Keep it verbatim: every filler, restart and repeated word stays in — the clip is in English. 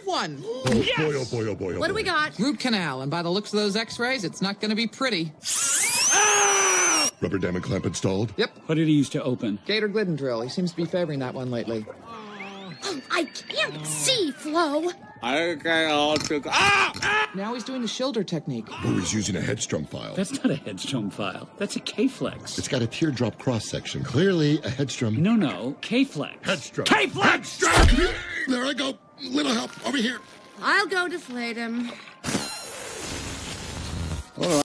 one. Oh, yes! boy, oh, boy, oh, boy, oh, What boy. do we got? Root canal, and by the looks of those x-rays, it's not going to be pretty. Ah! Rubber dam and clamp installed? Yep. What did he use to open? Gator Glidden drill. He seems to be favoring that one lately. Oh, I can't see, Flo. I can't. Ah! Ah! Now he's doing the shoulder technique. Oh, he's using a headstrom file. That's not a headstrom file. That's a K-flex. It's got a teardrop cross-section. Clearly a headstrom. No, no. K-flex. Headstrom. K-flex! Headstrom! There I go. Little help. Over here. I'll go deflate him.